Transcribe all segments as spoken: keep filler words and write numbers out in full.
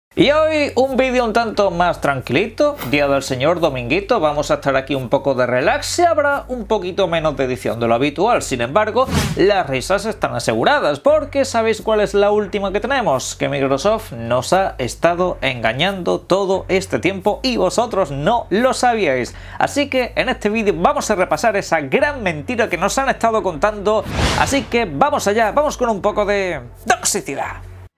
Y hoy un vídeo un tanto más tranquilito, día del señor Dominguito, vamos a estar aquí un poco de relax y habrá un poquito menos de edición de lo habitual. Sin embargo, las risas están aseguradas porque ¿sabéis cuál es la última que tenemos? Que Microsoft nos ha estado engañando todo este tiempo y vosotros no lo sabíais. Así que en este vídeo vamos a repasar esa gran mentira que nos han estado contando, así que vamos allá, vamos con un poco de toxicidad.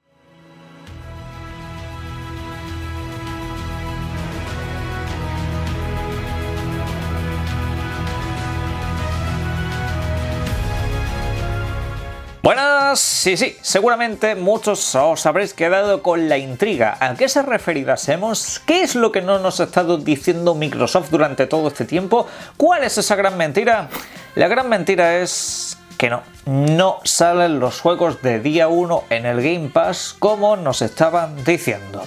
Buenas, sí, sí, seguramente muchos os habréis quedado con la intriga. ¿A qué se referirá Simmons? ¿Qué es lo que no nos ha estado diciendo Microsoft durante todo este tiempo? ¿Cuál es esa gran mentira? La gran mentira es que no, no salen los juegos de día uno en el Game Pass como nos estaban diciendo.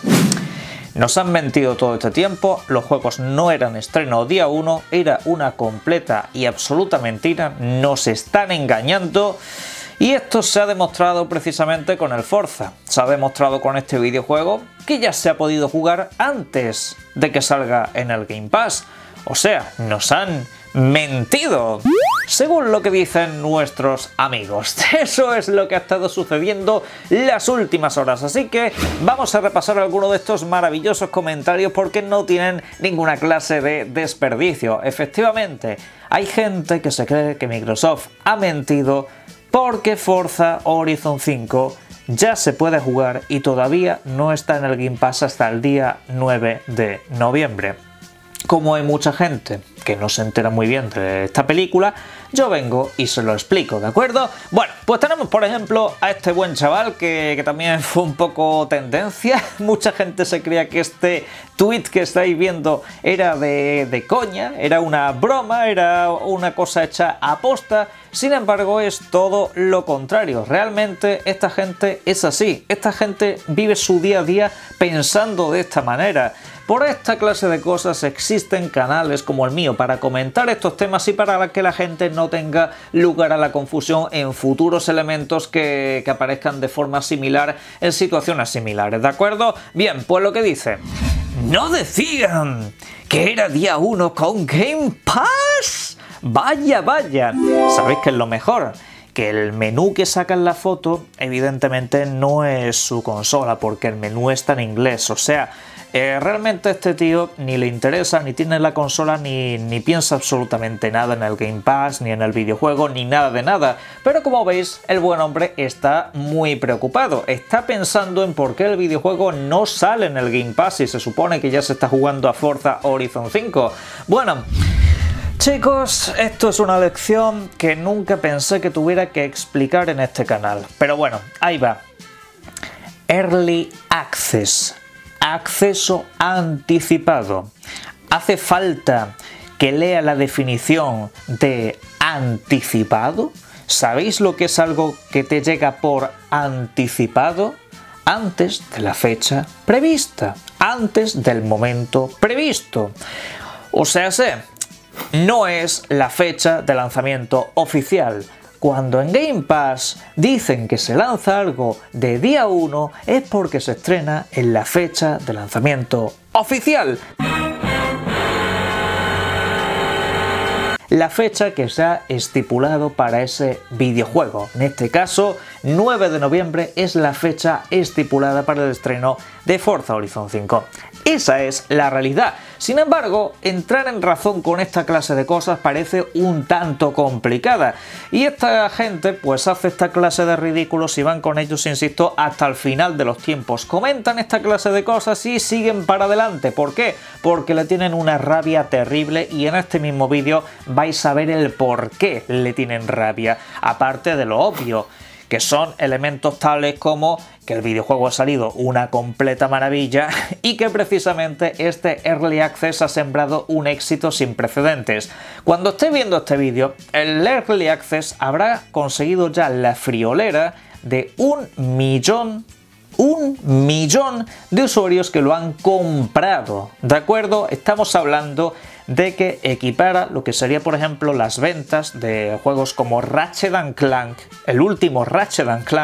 Nos han mentido todo este tiempo, los juegos no eran estreno día uno, era una completa y absoluta mentira, nos están engañando. Y esto se ha demostrado precisamente con el Forza, se ha demostrado con este videojuego que ya se ha podido jugar antes de que salga en el Game Pass. O sea, nos han mentido, según lo que dicen nuestros amigos. Eso es lo que ha estado sucediendo las últimas horas, así que vamos a repasar algunos de estos maravillosos comentarios porque no tienen ninguna clase de desperdicio. Efectivamente, hay gente que se cree que Microsoft ha mentido porque Forza Horizon cinco ya se puede jugar y todavía no está en el Game Pass hasta el día nueve de noviembre. Como hay mucha gente que no se entera muy bien de esta película, yo vengo y se lo explico, ¿de acuerdo? Bueno, pues tenemos por ejemplo a este buen chaval que, que también fue un poco tendencia. Mucha gente se creía que este tweet que estáis viendo era de, de coña, era una broma, era una cosa hecha a posta. Sin embargo, es todo lo contrario. Realmente esta gente es así. Esta gente vive su día a día pensando de esta manera. Por esta clase de cosas existen canales como el mío para comentar estos temas y para que la gente no tenga lugar a la confusión en futuros elementos que, que aparezcan de forma similar en situaciones similares, ¿de acuerdo? Bien, pues lo que dice: ¿no decían que era día uno con Game Pass? Vaya, vaya. ¿Sabéis qué es lo mejor? Que el menú que saca en la foto evidentemente no es su consola porque el menú está en inglés, o sea, eh, realmente a este tío ni le interesa, ni tiene la consola, ni, ni piensa absolutamente nada en el Game Pass, ni en el videojuego, ni nada de nada. Pero como veis, el buen hombre está muy preocupado, está pensando en por qué el videojuego no sale en el Game Pass y se supone que ya se está jugando a Forza Horizon cinco. Bueno, chicos, esto es una lección que nunca pensé que tuviera que explicar en este canal. Pero bueno, ahí va. Early Access. Acceso anticipado. ¿Hace falta que lea la definición de anticipado? ¿Sabéis lo que es algo que te llega por anticipado? Antes de la fecha prevista. Antes del momento previsto. O sea, sé, no es la fecha de lanzamiento oficial. Cuando en Game Pass dicen que se lanza algo de día uno es porque se estrena en la fecha de lanzamiento oficial. La fecha que se ha estipulado para ese videojuego. En este caso, nueve de noviembre es la fecha estipulada para el estreno de Forza Horizon cinco. Esa es la realidad. Sin embargo, entrar en razón con esta clase de cosas parece un tanto complicada. Y esta gente pues hace esta clase de ridículos y van con ellos, insisto, hasta el final de los tiempos. Comentan esta clase de cosas y siguen para adelante. ¿Por qué? Porque le tienen una rabia terrible y en este mismo vídeo vais a ver el por qué le tienen rabia. Aparte de lo obvio, que son elementos tales como que el videojuego ha salido una completa maravilla y que precisamente este Early Access ha sembrado un éxito sin precedentes. Cuando esté viendo este vídeo, el Early Access habrá conseguido ya la friolera de un millón un millón de usuarios que lo han comprado, ¿de acuerdo? Estamos hablando de que equipara lo que sería, por ejemplo, las ventas de juegos como Ratchet and Clank, el último Ratchet and Clank,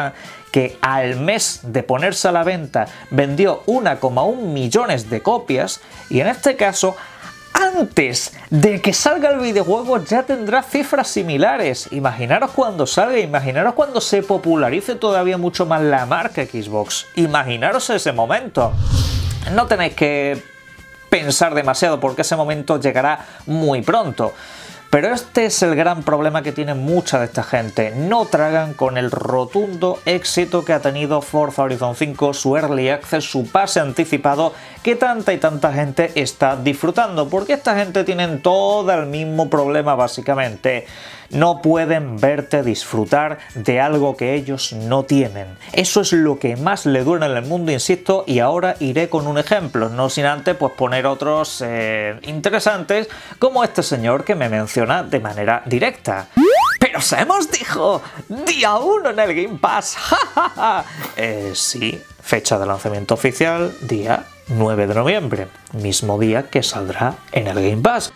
que al mes de ponerse a la venta vendió uno coma uno millones de copias, y en este caso antes de que salga el videojuego ya tendrá cifras similares. Imaginaros cuando salga, imaginaros cuando se popularice todavía mucho más la marca Xbox. Imaginaros ese momento. No tenéis que pensar demasiado porque ese momento llegará muy pronto. Pero este es el gran problema que tiene mucha de esta gente. No tragan con el rotundo éxito que ha tenido Forza Horizon cinco, su Early Access, su pase anticipado, que tanta y tanta gente está disfrutando. Porque esta gente tiene todo el mismo problema básicamente. No pueden verte disfrutar de algo que ellos no tienen. Eso es lo que más le duele en el mundo, insisto, y ahora iré con un ejemplo, no sin antes pues poner otros eh, interesantes, como este señor que me menciona de manera directa. ¡Pero se hemos dicho! ¡Día uno en el Game Pass! ¡Ja, ja, ja! Eh, sí, fecha de lanzamiento oficial, día nueve de noviembre, mismo día que saldrá en el Game Pass.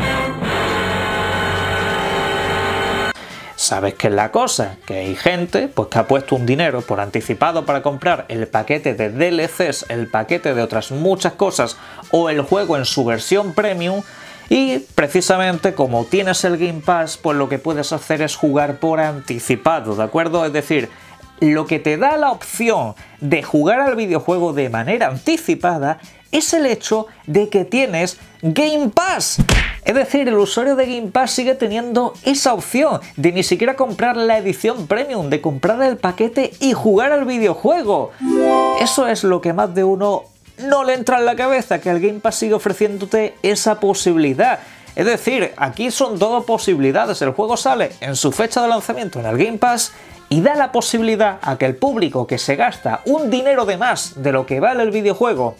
¿Sabes qué es la cosa? Que hay gente pues, que ha puesto un dinero por anticipado para comprar el paquete de D L Cs, el paquete de otras muchas cosas o el juego en su versión premium, y precisamente como tienes el Game Pass, pues lo que puedes hacer es jugar por anticipado, ¿de acuerdo? Es decir, lo que te da la opción de jugar al videojuego de manera anticipada es el hecho de que tienes Game Pass. Es decir, el usuario de Game Pass sigue teniendo esa opción de ni siquiera comprar la edición premium, de comprar el paquete y jugar al videojuego. Eso es lo que más de uno no le entra en la cabeza, que el Game Pass sigue ofreciéndote esa posibilidad. Es decir, aquí son todo posibilidades. El juego sale en su fecha de lanzamiento en el Game Pass y da la posibilidad a que el público que se gasta un dinero de más de lo que vale el videojuego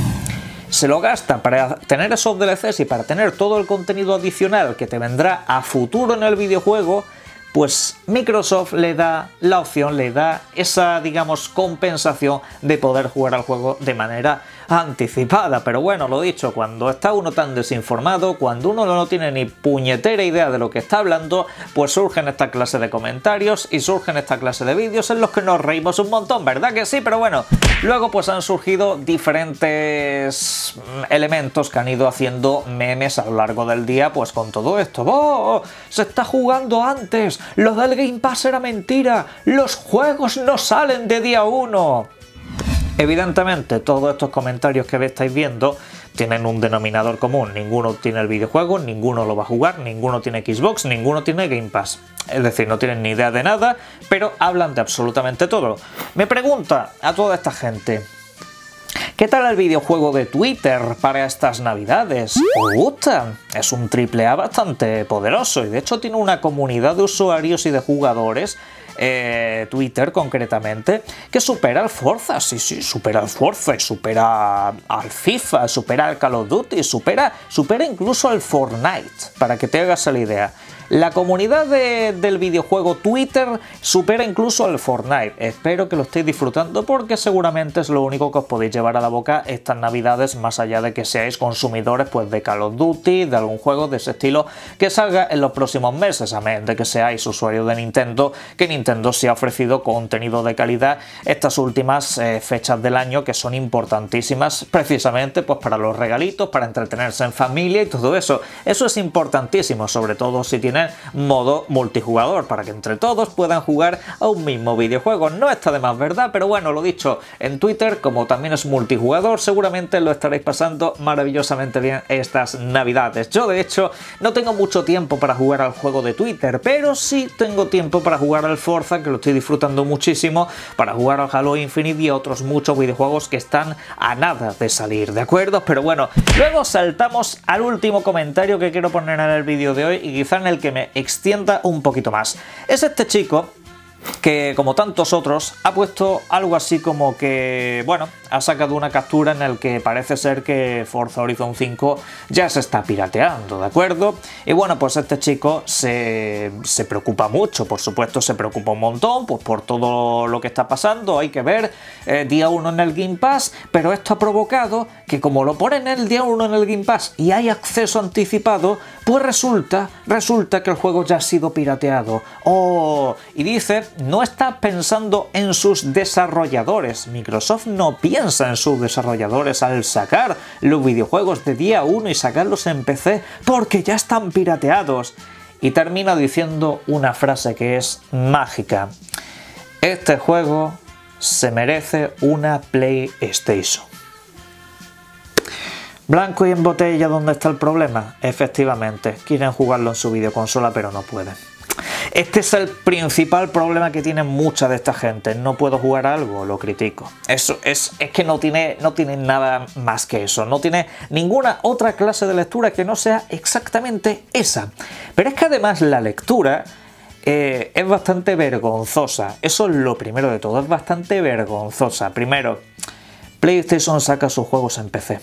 se lo gasta para tener esos D L Cs y para tener todo el contenido adicional que te vendrá a futuro en el videojuego, pues Microsoft le da la opción, le da esa, digamos, compensación de poder jugar al juego de manera anticipada. Pero bueno, lo dicho, cuando está uno tan desinformado, cuando uno no tiene ni puñetera idea de lo que está hablando, pues surgen esta clase de comentarios y surgen esta clase de vídeos en los que nos reímos un montón, ¿verdad que sí? Pero bueno, luego pues han surgido diferentes elementos que han ido haciendo memes a lo largo del día, pues con todo esto. ¡Oh! Se está jugando antes, lo del Game Pass era mentira, los juegos no salen de día uno. Evidentemente, todos estos comentarios que estáis viendo tienen un denominador común. Ninguno tiene el videojuego, ninguno lo va a jugar, ninguno tiene Xbox, ninguno tiene Game Pass. Es decir, no tienen ni idea de nada, pero hablan de absolutamente todo. Me pregunta a toda esta gente: ¿qué tal el videojuego de Twitter para estas navidades? ¿Os gusta? Es un triple A bastante poderoso y de hecho tiene una comunidad de usuarios y de jugadores, eh, Twitter concretamente, que supera al Forza, sí, sí, supera al Forza, supera al FIFA, supera al Call of Duty, supera, supera incluso al Fortnite, para que te hagas la idea. La comunidad de, del videojuego Twitter supera incluso al Fortnite. Espero que lo estéis disfrutando porque seguramente es lo único que os podéis llevar a la boca estas navidades, más allá de que seáis consumidores pues, de Call of Duty, de algún juego de ese estilo que salga en los próximos meses, a menos de que seáis usuarios de Nintendo, que Nintendo sí ha ofrecido contenido de calidad estas últimas eh, fechas del año, que son importantísimas precisamente pues, para los regalitos, para entretenerse en familia y todo eso. Eso es importantísimo, sobre todo si tienes modo multijugador, para que entre todos puedan jugar a un mismo videojuego. No está de más, ¿verdad? Pero bueno, lo dicho, en Twitter, como también es multijugador, seguramente lo estaréis pasando maravillosamente bien estas navidades. Yo, de hecho, no tengo mucho tiempo para jugar al juego de Twitter, pero sí tengo tiempo para jugar al Forza, que lo estoy disfrutando muchísimo, para jugar al Halo Infinite y a otros muchos videojuegos que están a nada de salir, ¿de acuerdo? Pero bueno, luego saltamos al último comentario que quiero poner en el vídeo de hoy y quizá en el que me extienda un poquito más. Es este chico que, como tantos otros, ha puesto algo así como que, bueno, ha sacado una captura en el que parece ser que Forza Horizon cinco ya se está pirateando, ¿de acuerdo? Y bueno, pues este chico se, se preocupa mucho, por supuesto se preocupa un montón, pues por todo lo que está pasando. Hay que ver, eh, día uno en el Game Pass, pero esto ha provocado que como lo ponen el día uno en el Game Pass y hay acceso anticipado, pues resulta, resulta que el juego ya ha sido pirateado. Oh, y dice, no no está pensando en sus desarrolladores. Microsoft no piensa en sus desarrolladores al sacar los videojuegos de día uno y sacarlos en P C porque ya están pirateados. Y termina diciendo una frase que es mágica. Este juego se merece una PlayStation. Blanco y en botella, ¿dónde está el problema? Efectivamente, quieren jugarlo en su videoconsola pero no pueden. Este es el principal problema que tiene mucha de esta gente. No puedo jugar algo, lo critico. Eso es, es que no tiene, no tiene nada más que eso. No tiene ninguna otra clase de lectura que no sea exactamente esa. Pero es que además la lectura eh, es bastante vergonzosa. Eso es lo primero de todo, es bastante vergonzosa. Primero, PlayStation saca sus juegos en P C.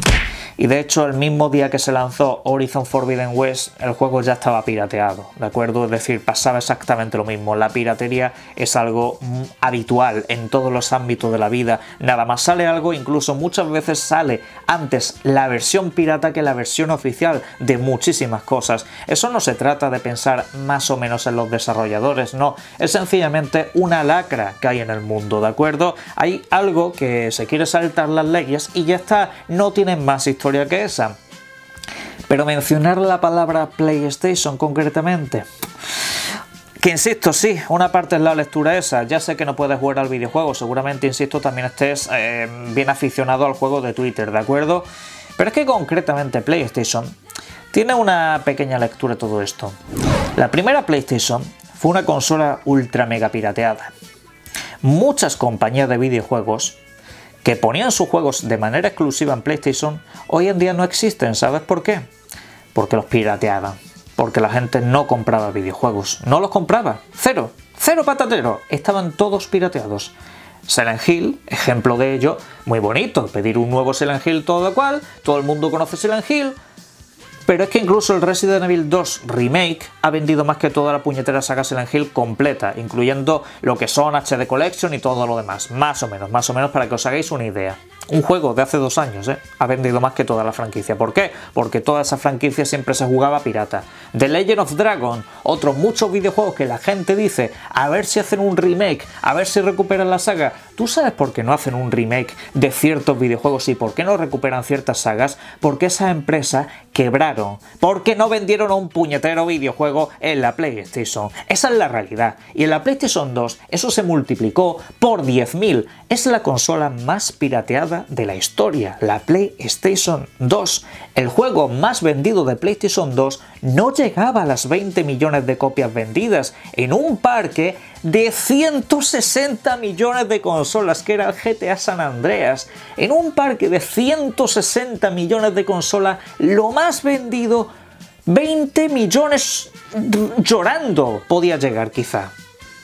Y de hecho el mismo día que se lanzó Horizon Forbidden West el juego ya estaba pirateado, ¿de acuerdo? Es decir, pasaba exactamente lo mismo. La piratería es algo mm, habitual en todos los ámbitos de la vida. Nada más sale algo, incluso muchas veces sale antes la versión pirata que la versión oficial de muchísimas cosas. Eso no se trata de pensar más o menos en los desarrolladores, no. Es sencillamente una lacra que hay en el mundo, ¿de acuerdo? Hay algo que se quiere saltar las leyes y ya está, no tienen más historia que esa. Pero mencionar la palabra PlayStation concretamente, que insisto, sí, una parte es la lectura esa. Ya sé que no puedes jugar al videojuego, seguramente, insisto, también estés eh, bien aficionado al juego de Twitter, ¿de acuerdo? Pero es que concretamente PlayStation tiene una pequeña lectura de todo esto. La primera PlayStation fue una consola ultra mega pirateada. Muchas compañías de videojuegos que ponían sus juegos de manera exclusiva en PlayStation, hoy en día no existen. ¿Sabes por qué? Porque los pirateaban. Porque la gente no compraba videojuegos. No los compraba. Cero. Cero patatero. Estaban todos pirateados. Silent Hill, ejemplo de ello, muy bonito. Pedir un nuevo Silent Hill todo cual. Todo el mundo conoce Silent Hill. Pero es que incluso el Resident Evil dos Remake ha vendido más que toda la puñetera saga Silent Hill completa, incluyendo lo que son H D Collection y todo lo demás. Más o menos, más o menos para que os hagáis una idea. Un juego de hace dos años, ¿eh? Ha vendido más que toda la franquicia. ¿Por qué? Porque toda esa franquicia siempre se jugaba pirata. The Legend of Dragon, otros muchos videojuegos que la gente dice, a ver si hacen un remake, a ver si recuperan la saga. ¿Tú sabes por qué no hacen un remake de ciertos videojuegos y por qué no recuperan ciertas sagas? Porque esas empresas quebraron. Porque no vendieron un puñetero videojuego en la PlayStation. Esa es la realidad. Y en la PlayStation dos eso se multiplicó por diez mil. Es la consola más pirateada de la historia, la PlayStation dos. El juego más vendido de PlayStation dos no llegaba a las veinte millones de copias vendidas en un parque de ciento sesenta millones de consolas, que era el G T A San Andreas. En un parque de ciento sesenta millones de consolas, lo más vendido, veinte millones llorando podía llegar quizá.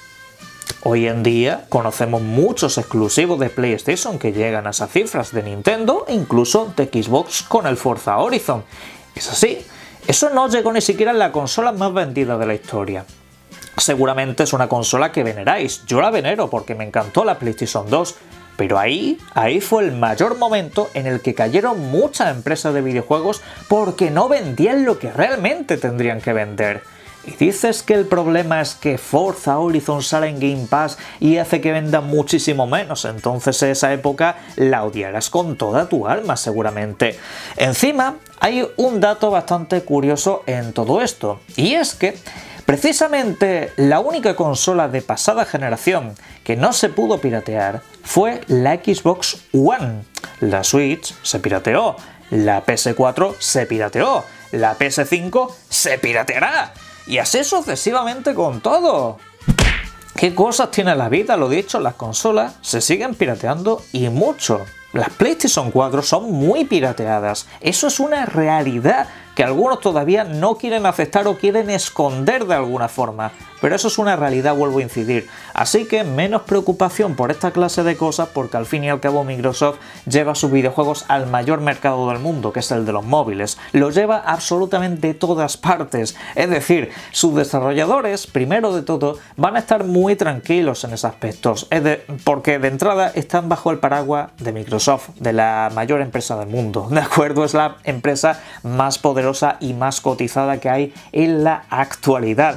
Hoy en día conocemos muchos exclusivos de PlayStation que llegan a esas cifras, de Nintendo e incluso de Xbox con el Forza Horizon. Es así, eso no llegó ni siquiera en la consola más vendida de la historia. Seguramente es una consola que veneráis, yo la venero porque me encantó la PlayStation dos, pero ahí, ahí fue el mayor momento en el que cayeron muchas empresas de videojuegos porque no vendían lo que realmente tendrían que vender. Y dices que el problema es que Forza Horizon sale en Game Pass y hace que vendan muchísimo menos, entonces esa época la odiarás con toda tu alma seguramente. Encima hay un dato bastante curioso en todo esto, y es que precisamente la única consola de pasada generación que no se pudo piratear fue la Xbox One. La Switch se pirateó, la P S cuatro se pirateó, la P S cinco se pirateará. Y así sucesivamente con todo. ¿Qué cosas tiene la vida? Lo dicho, las consolas se siguen pirateando y mucho. Las PlayStation cuatro son muy pirateadas. Eso es una realidad que algunos todavía no quieren aceptar o quieren esconder de alguna forma. Pero eso es una realidad, vuelvo a incidir. Así que menos preocupación por esta clase de cosas, porque al fin y al cabo Microsoft lleva sus videojuegos al mayor mercado del mundo, que es el de los móviles. Lo lleva absolutamente todas partes. Es decir, sus desarrolladores, primero de todo, van a estar muy tranquilos en esos aspectos. Es de, porque de entrada están bajo el paraguas de Microsoft, de la mayor empresa del mundo. ¿De acuerdo? Es la empresa más poderosa y más cotizada que hay en la actualidad.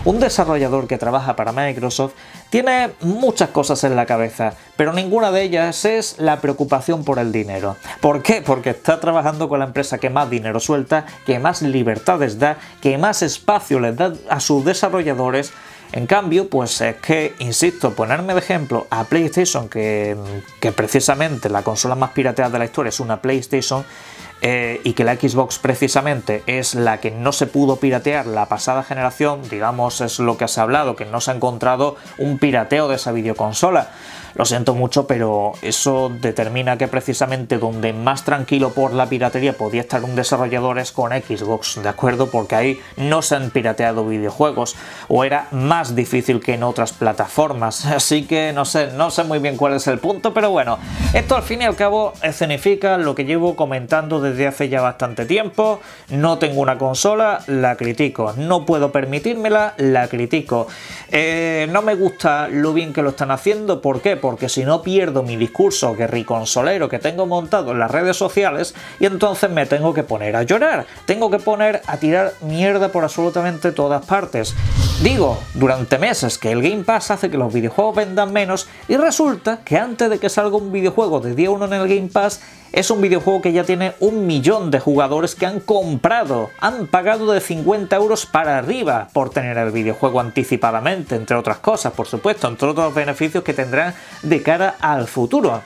Un desarrollador que trabaja para Microsoft tiene muchas cosas en la cabeza, pero ninguna de ellas es la preocupación por el dinero. ¿Por qué? Porque está trabajando con la empresa que más dinero suelta, que más libertades da, que más espacio les da a sus desarrolladores. En cambio, pues es que, insisto, ponerme de ejemplo a PlayStation, que, que precisamente la consola más pirateada de la historia es una PlayStation, eh, y que la Xbox precisamente es la que no se pudo piratear la pasada generación, digamos, es lo que se ha hablado, que no se ha encontrado un pirateo de esa videoconsola. Lo siento mucho, pero eso determina que precisamente donde más tranquilo por la piratería podía estar un desarrollador es con Xbox, ¿de acuerdo? Porque ahí no se han pirateado videojuegos, o era más difícil que en otras plataformas, así que no sé, no sé muy bien cuál es el punto, pero bueno, esto al fin y al cabo escenifica lo que llevo comentando desde hace ya bastante tiempo. No tengo una consola, la critico, no puedo permitírmela, la critico. Eh, no me gusta lo bien que lo están haciendo, ¿por qué? Porque si no pierdo mi discurso guerriconsolero que tengo montado en las redes sociales y entonces me tengo que poner a llorar, tengo que poner a tirar mierda por absolutamente todas partes. Digo, durante meses que el Game Pass hace que los videojuegos vendan menos y resulta que antes de que salga un videojuego de día uno en el Game Pass, es un videojuego que ya tiene un millón de jugadores que han comprado, han pagado de cincuenta euros para arriba por tener el videojuego anticipadamente, entre otras cosas, por supuesto, entre otros beneficios que tendrán de cara al futuro.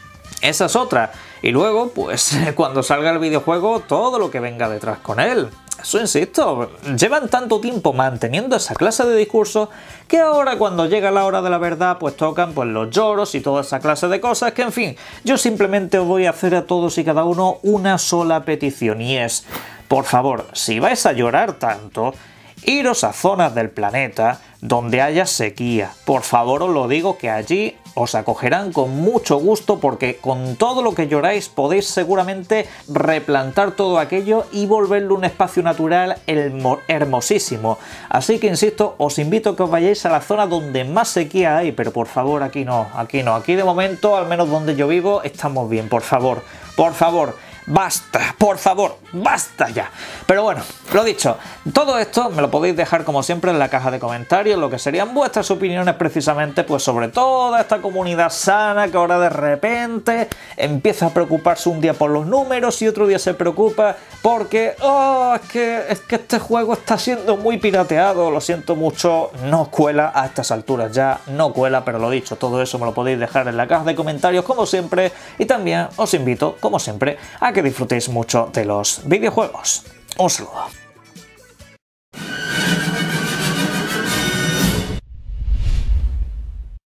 Esa es otra. Y luego, pues, cuando salga el videojuego, todo lo que venga detrás con él. Eso insisto, llevan tanto tiempo manteniendo esa clase de discurso que ahora cuando llega la hora de la verdad pues tocan pues los lloros y toda esa clase de cosas que, en fin, yo simplemente os voy a hacer a todos y cada uno una sola petición y es, por favor, si vais a llorar tanto, iros a zonas del planeta donde haya sequía. Por favor, os lo digo, que allí os acogerán con mucho gusto porque con todo lo que lloráis podéis seguramente replantar todo aquello y volverlo un espacio natural hermosísimo. Así que insisto, os invito a que os vayáis a la zona donde más sequía hay, pero por favor aquí no, aquí no, aquí de momento, al menos donde yo vivo, estamos bien, por favor, por favor. Basta, por favor, basta ya. Pero bueno, lo dicho, todo esto me lo podéis dejar como siempre en la caja de comentarios, lo que serían vuestras opiniones precisamente pues sobre toda esta comunidad sana que ahora de repente empieza a preocuparse un día por los números y otro día se preocupa porque oh, es que, es que este juego está siendo muy pirateado, lo siento mucho, no cuela a estas alturas ya, no cuela, pero lo dicho, todo eso me lo podéis dejar en la caja de comentarios como siempre y también os invito, como siempre, a que disfrutéis mucho de los videojuegos. Un saludo.